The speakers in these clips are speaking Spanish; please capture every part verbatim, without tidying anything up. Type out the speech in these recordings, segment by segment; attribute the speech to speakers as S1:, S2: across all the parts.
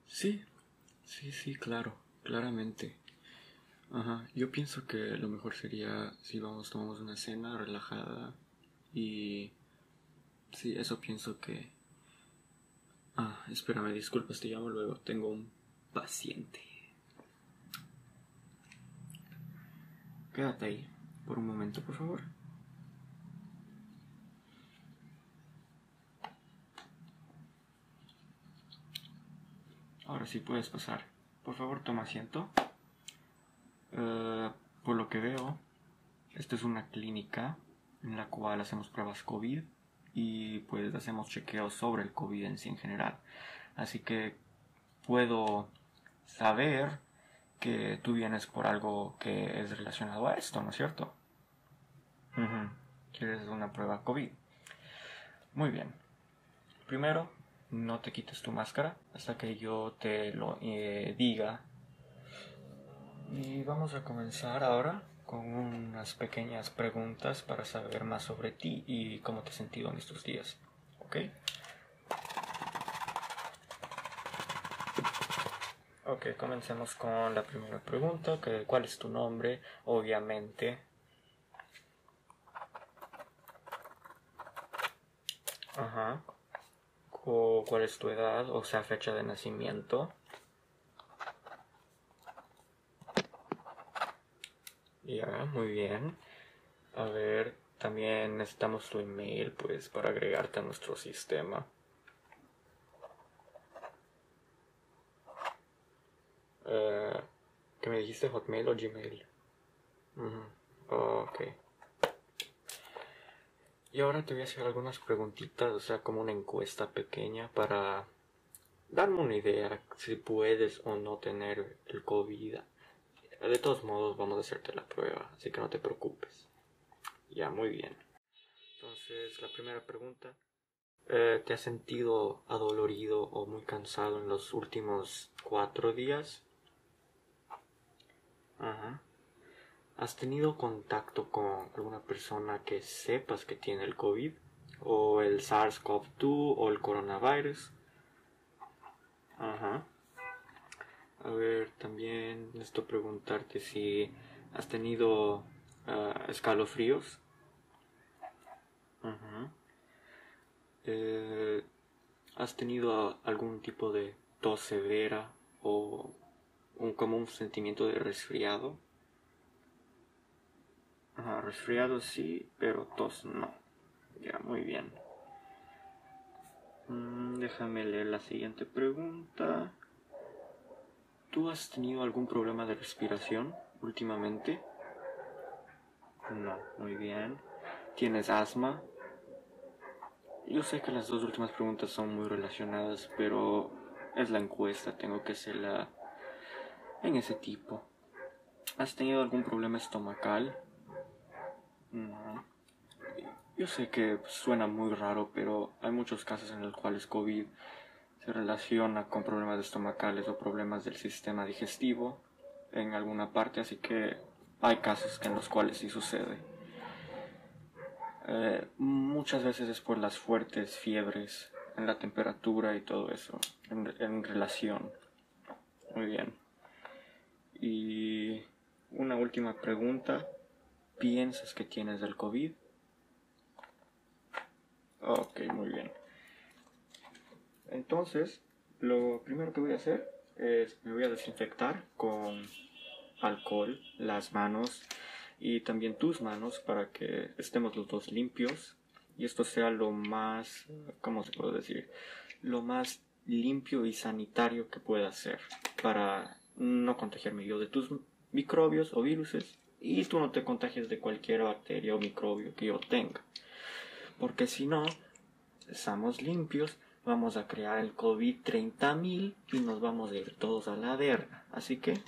S1: Sí, sí, sí, claro, claramente. Ajá, yo pienso que lo mejor sería si vamos, tomamos una cena relajada y... Sí, eso pienso que... Ah, espérame, disculpas, te llamo luego, tengo un paciente. Quédate ahí, por un momento, por favor. Ahora sí puedes pasar. Por favor, toma asiento. Uh, por lo que veo, esta es una clínica en la cual hacemos pruebas COVID y pues hacemos chequeos sobre el COVID en sí en general. Así que puedo saber que tú vienes por algo que es relacionado a esto, ¿no es cierto? Uh-huh. ¿Quieres una prueba COVID? Muy bien. Primero, no te quites tu máscara hasta que yo te lo eh, diga. Y vamos a comenzar ahora con unas pequeñas preguntas para saber más sobre ti y cómo te has sentido en estos días. ¿Ok? Ok, comencemos con la primera pregunta, que ¿cuál es tu nombre? Obviamente. Ajá. O ¿cuál es tu edad? O sea, fecha de nacimiento. Ya, muy bien. A ver, también necesitamos tu email, pues, para agregarte a nuestro sistema. Uh, ¿Qué me dijiste? ¿Hotmail o Gmail? Uh-huh. Oh, ok. Y ahora te voy a hacer algunas preguntitas, o sea, como una encuesta pequeña para darme una idea si puedes o no tener el COVID. De todos modos, vamos a hacerte la prueba, así que no te preocupes. Ya, muy bien. Entonces, la primera pregunta. Eh, ¿Te has sentido adolorido o muy cansado en los últimos cuatro días? Ajá. ¿Has tenido contacto con alguna persona que sepas que tiene el COVID? ¿O el SARS-CoV dos o el coronavirus? Ajá. A ver, también necesito preguntarte si has tenido uh, escalofríos. Ajá. Eh, ¿Has tenido algún tipo de tos severa o un, como un sentimiento de resfriado? Ajá, resfriado sí, pero tos no. Ya, muy bien. Mm, déjame leer la siguiente pregunta. ¿Tú has tenido algún problema de respiración últimamente? No, muy bien. ¿Tienes asma? Yo sé que las dos últimas preguntas son muy relacionadas, pero es la encuesta, tengo que hacerla en ese tipo. ¿Has tenido algún problema estomacal? No. Yo sé que suena muy raro, pero hay muchos casos en los cuales COVID se relaciona con problemas estomacales o problemas del sistema digestivo en alguna parte, así que hay casos en los cuales sí sucede. Eh, muchas veces es por las fuertes fiebres en la temperatura y todo eso, en, en relación. Muy bien. Y una última pregunta. ¿Piensas que tienes el COVID? Ok, muy bien. Entonces, lo primero que voy a hacer es me voy a desinfectar con alcohol las manos y también tus manos para que estemos los dos limpios y esto sea lo más, ¿cómo se puede decir? Lo más limpio y sanitario que pueda ser para no contagiarme yo de tus microbios o viruses y tú no te contagies de cualquier bacteria o microbio que yo tenga. Porque si no, estamos limpios, vamos a crear el COVID treinta mil y nos vamos a ir todos a la verga. Así que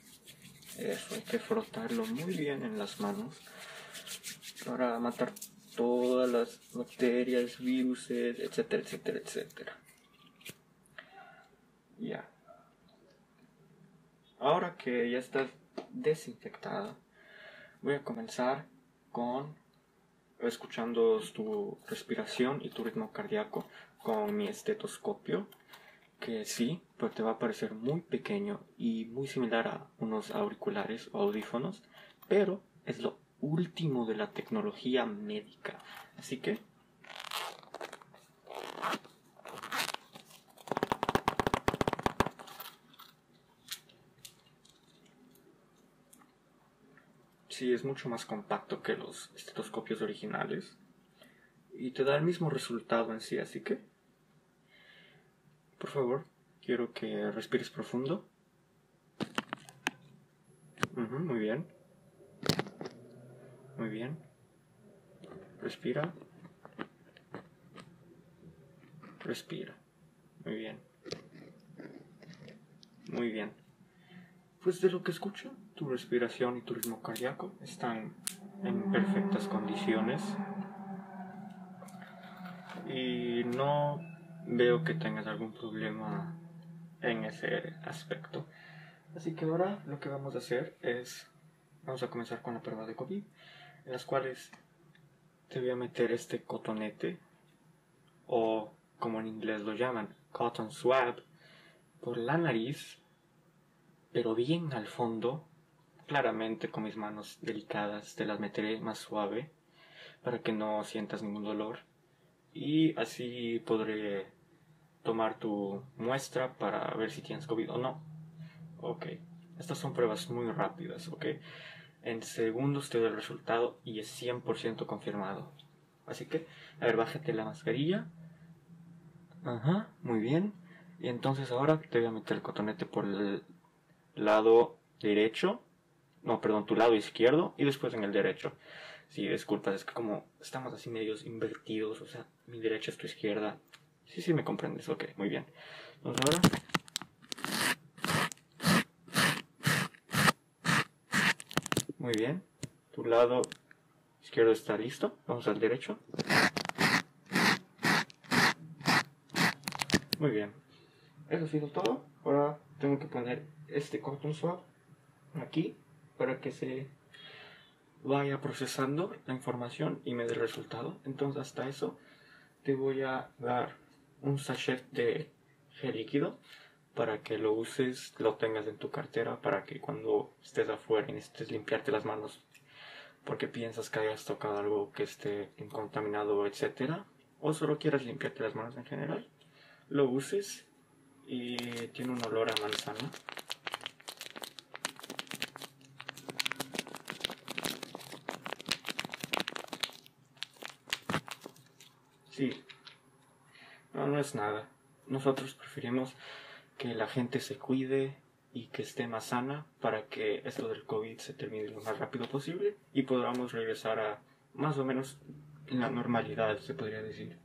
S1: eso hay que frotarlo muy bien en las manos para matar todas las bacterias, virus, etcétera, etcétera, etcétera. Ya. Ahora que ya estás desinfectada, voy a comenzar con escuchando tu respiración y tu ritmo cardíaco con mi estetoscopio, que sí, pues te va a parecer muy pequeño y muy similar a unos auriculares o audífonos, pero es lo último de la tecnología médica. Así que sí, es mucho más compacto que los estetoscopios originales y te da el mismo resultado en sí, así que por favor, quiero que respires profundo. Uh-huh, muy bien. Muy bien. Respira. Respira. Muy bien. Muy bien. Pues de lo que escucho, tu respiración y tu ritmo cardíaco están en perfectas condiciones. Y no veo que tengas algún problema en ese aspecto. Así que ahora lo que vamos a hacer es, vamos a comenzar con la prueba de COVID, en las cuales te voy a meter este cotonete, o como en inglés lo llaman, cotton swab, por la nariz, pero bien al fondo. Claramente con mis manos delicadas te las meteré más suave para que no sientas ningún dolor, y así podré tomar tu muestra para ver si tienes COVID o no. Ok, estas son pruebas muy rápidas, ok. En segundos te doy el resultado y es cien por ciento confirmado. Así que, a ver, bájate la mascarilla. Ajá, muy bien. Y entonces ahora te voy a meter el cotonete por el lado derecho. No, perdón, tu lado izquierdo y después en el derecho. Sí, disculpas, es que como estamos así medios invertidos, o sea, mi derecha es tu izquierda. Sí, sí, me comprendes, ok, muy bien. Entonces ahora... Muy bien, tu lado izquierdo está listo, vamos al derecho. Muy bien, eso ha sido todo. Ahora tengo que poner este cotton swab aquí para que se vaya procesando la información y me dé el resultado. Entonces hasta eso te voy a dar un sachet de gel líquido para que lo uses, lo tengas en tu cartera, para que cuando estés afuera y necesites limpiarte las manos porque piensas que hayas tocado algo que esté contaminado, etcétera, o solo quieras limpiarte las manos en general, lo uses. Y tiene un olor a manzana. Sí, no, no es nada. Nosotros preferimos que la gente se cuide y que esté más sana para que esto del COVID se termine lo más rápido posible y podamos regresar a más o menos la normalidad, se podría decir.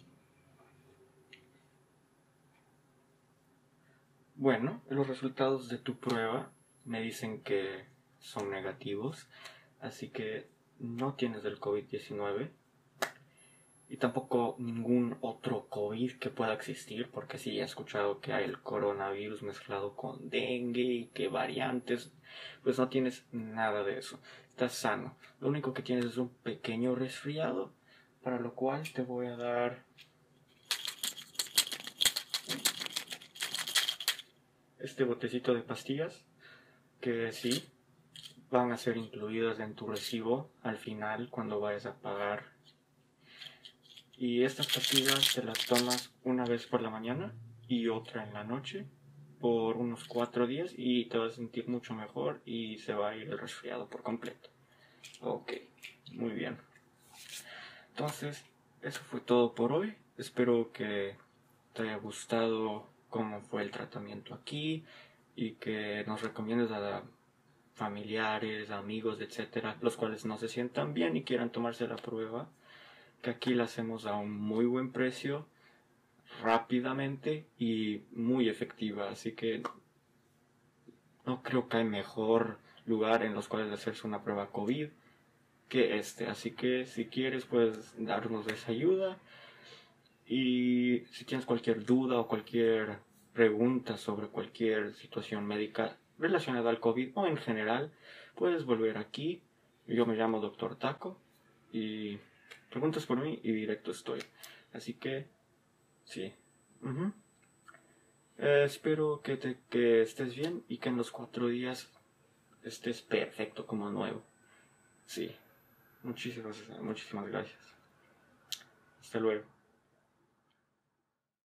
S1: Bueno, los resultados de tu prueba me dicen que son negativos, así que no tienes el COVID diecinueve y tampoco ningún otro COVID que pueda existir, porque sí he escuchado que hay el coronavirus mezclado con dengue y que variantes. Pues no tienes nada de eso, estás sano. Lo único que tienes es un pequeño resfriado, para lo cual te voy a dar este botecito de pastillas, que sí van a ser incluidas en tu recibo al final cuando vayas a pagar. Y estas pastillas te las tomas una vez por la mañana y otra en la noche por unos cuatro días y te vas a sentir mucho mejor y se va a ir el resfriado por completo. Ok, muy bien. Entonces, eso fue todo por hoy. Espero que te haya gustado cómo fue el tratamiento aquí y que nos recomiendes a familiares, amigos, etcétera, los cuales no se sientan bien y quieran tomarse la prueba, que aquí la hacemos a un muy buen precio, rápidamente y muy efectiva, así que no creo que hay mejor lugar en los cuales hacerse una prueba COVID que este. Así que si quieres puedes darnos esa ayuda. Y si tienes cualquier duda o cualquier pregunta sobre cualquier situación médica relacionada al COVID o en general, puedes volver aquí. Yo me llamo Doctor Taco y preguntas por mí y directo estoy. Así que, sí. Uh-huh. Eh, espero que, te, que estés bien y que en los cuatro días estés perfecto como nuevo. Sí. Muchísimas, muchísimas gracias. Hasta luego.